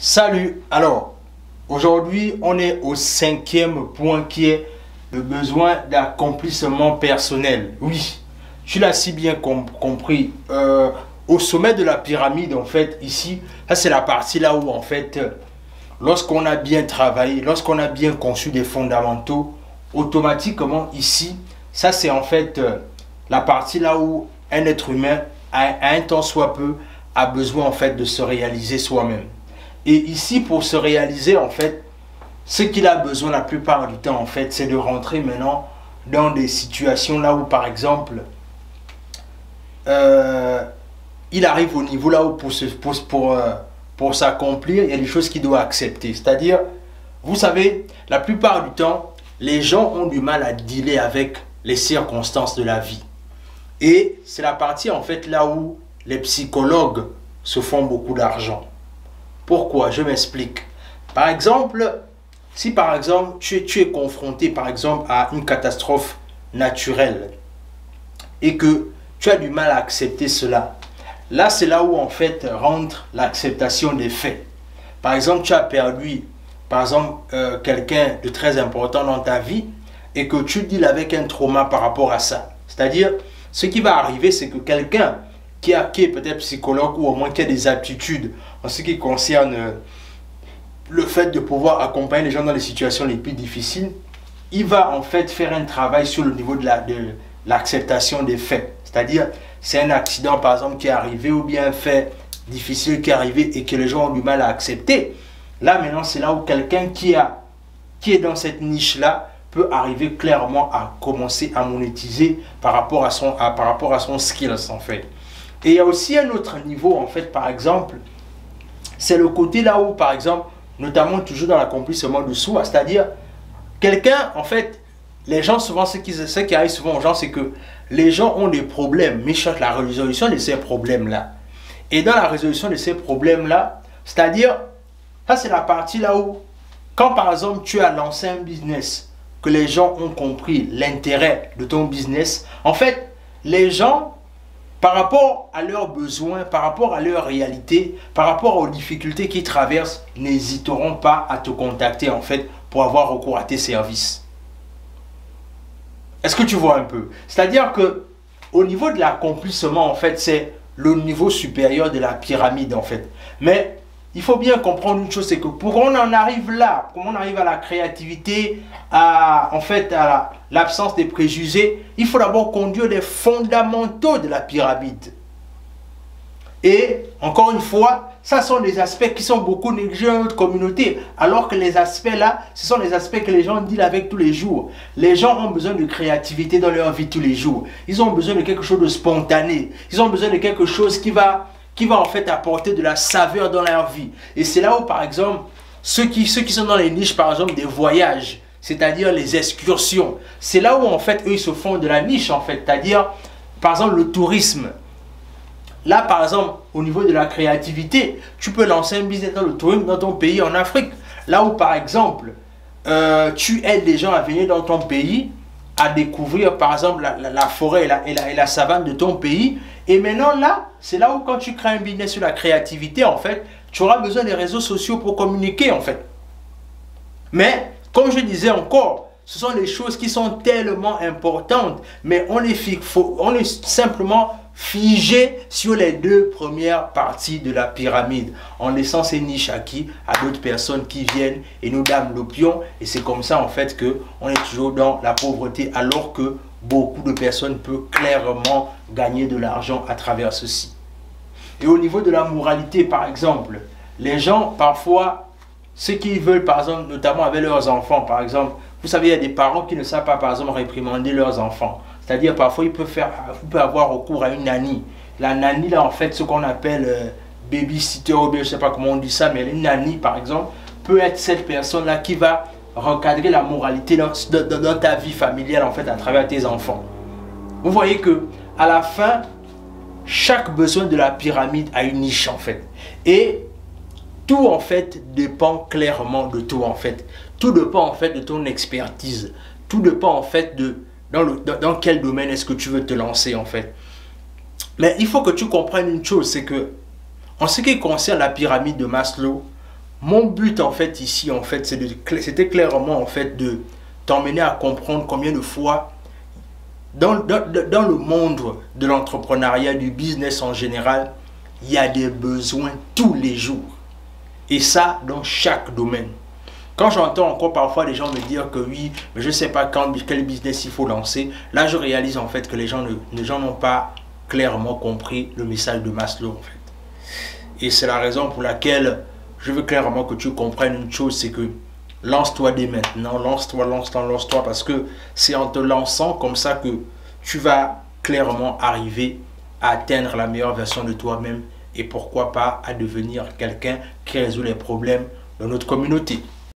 Salut, alors aujourd'hui on est au cinquième point qui est le besoin d'accomplissement personnel. Oui, tu l'as si bien compris. Au sommet de la pyramide en fait ici, ça c'est la partie là où en fait lorsqu'on a bien travaillé, lorsqu'on a bien conçu des fondamentaux, automatiquement ici, ça c'est en fait la partie là où un être humain à un temps soit peu a besoin en fait de se réaliser soi-même. Et ici, pour se réaliser, en fait, ce qu'il a besoin la plupart du temps, en fait, c'est de rentrer maintenant dans des situations là où, par exemple, il arrive au niveau là où pour s'accomplir, il y a des choses qu'il doit accepter. C'est-à-dire, vous savez, la plupart du temps, les gens ont du mal à dealer avec les circonstances de la vie. Et c'est la partie, en fait, là où les psychologues se font beaucoup d'argent. Pourquoi? Je m'explique. Par exemple, si par exemple tu es confronté par exemple à une catastrophe naturelle et que tu as du mal à accepter cela, là c'est là où en fait rentre l'acceptation des faits. Par exemple, tu as perdu par exemple quelqu'un de très important dans ta vie et que tu deals avec un trauma par rapport à ça. C'est-à-dire, ce qui va arriver, c'est que quelqu'un qui est peut-être psychologue ou au moins qui a des aptitudes en ce qui concerne le fait de pouvoir accompagner les gens dans les situations les plus difficiles, il va en fait faire un travail sur le niveau de l'acceptation des faits. C'est-à-dire, c'est un accident par exemple qui est arrivé ou bien un fait difficile qui est arrivé et que les gens ont du mal à accepter. Là maintenant, c'est là où quelqu'un qui est dans cette niche-là peut arriver clairement à commencer à monétiser par rapport à son skills en fait. Et il y a aussi un autre niveau, en fait, par exemple, c'est le côté là où, par exemple, notamment toujours dans l'accomplissement de soi, c'est-à-dire, quelqu'un, en fait, les gens souvent, ce qui arrive souvent aux gens, c'est que les gens ont des problèmes, mais cherchent la résolution de ces problèmes-là. Et dans la résolution de ces problèmes-là, c'est-à-dire, ça c'est la partie là où, quand par exemple, tu as lancé un business, que les gens ont compris l'intérêt de ton business, en fait, les gens, par rapport à leurs besoins, par rapport à leur réalité, par rapport aux difficultés qu'ils traversent, n'hésiteront pas à te contacter en fait pour avoir recours à tes services. Est-ce que tu vois un peu? C'est-à-dire que au niveau de l'accomplissement en fait, c'est le niveau supérieur de la pyramide en fait. Mais il faut bien comprendre une chose, c'est que pour qu'on en arrive là, pour qu'on arrive à la créativité, en fait à l'absence des préjugés, il faut d'abord conduire les fondamentaux de la pyramide. Et encore une fois, ça sont des aspects qui sont beaucoup négligés dans notre communauté, alors que les aspects là, ce sont les aspects que les gens dealent avec tous les jours. Les gens ont besoin de créativité dans leur vie tous les jours. Ils ont besoin de quelque chose de spontané. Ils ont besoin de quelque chose qui va en fait apporter de la saveur dans leur vie. Et c'est là où, par exemple, ceux qui sont dans les niches, par exemple, des voyages, c'est-à-dire les excursions, c'est là où, en fait, eux, ils se font de la niche, en fait. C'est-à-dire, par exemple, le tourisme. Là, par exemple, au niveau de la créativité, tu peux lancer un business dans le tourisme dans ton pays, en Afrique. Là où, par exemple, tu aides les gens à venir dans ton pays, à découvrir, par exemple, la forêt et la savane de ton pays. Et maintenant, là, c'est là où quand tu crées un business sur la créativité, en fait, tu auras besoin des réseaux sociaux pour communiquer, en fait. Mais, comme je disais encore, ce sont des choses qui sont tellement importantes, mais on est simplement figé sur les deux premières parties de la pyramide, en laissant ces niches acquises à d'autres personnes qui viennent et nous donnent l'opium. Et c'est comme ça, en fait, qu'on est toujours dans la pauvreté, alors que beaucoup de personnes peuvent clairement gagner de l'argent à travers ceci. Et au niveau de la moralité, par exemple, les gens, parfois, ceux qui veulent, par exemple, notamment avec leurs enfants, par exemple, vous savez, il y a des parents qui ne savent pas, par exemple, réprimander leurs enfants. C'est-à-dire, parfois, ils peuvent avoir recours à une nanny. La nanny, là, en fait, ce qu'on appelle babysitter, ou bien je ne sais pas comment on dit ça, mais une nanny, par exemple, peut être cette personne-là qui va recadrer la moralité dans ta vie familiale, en fait, à travers tes enfants. Vous voyez que à la fin, chaque besoin de la pyramide a une niche, en fait. Et tout, en fait, dépend clairement de toi, en fait. Tout dépend, en fait, de ton expertise. Tout dépend, en fait, dans quel domaine est-ce que tu veux te lancer, en fait. Mais il faut que tu comprennes une chose, c'est que, en ce qui concerne la pyramide de Maslow, Mon but en fait ici, en fait, c'était clairement en fait de t'emmener à comprendre combien de fois dans le monde de l'entrepreneuriat, du business en général, il y a des besoins tous les jours. Et ça, dans chaque domaine. Quand j'entends encore parfois les gens me dire que oui, mais je ne sais pas quel business il faut lancer, là je réalise en fait que les gens n'ont pas clairement compris le message de Maslow en fait. Et c'est la raison pour laquelle je veux clairement que tu comprennes une chose, c'est que lance-toi dès maintenant, lance-toi, parce que c'est en te lançant comme ça que tu vas clairement arriver à atteindre la meilleure version de toi-même et pourquoi pas à devenir quelqu'un qui résout les problèmes de notre communauté.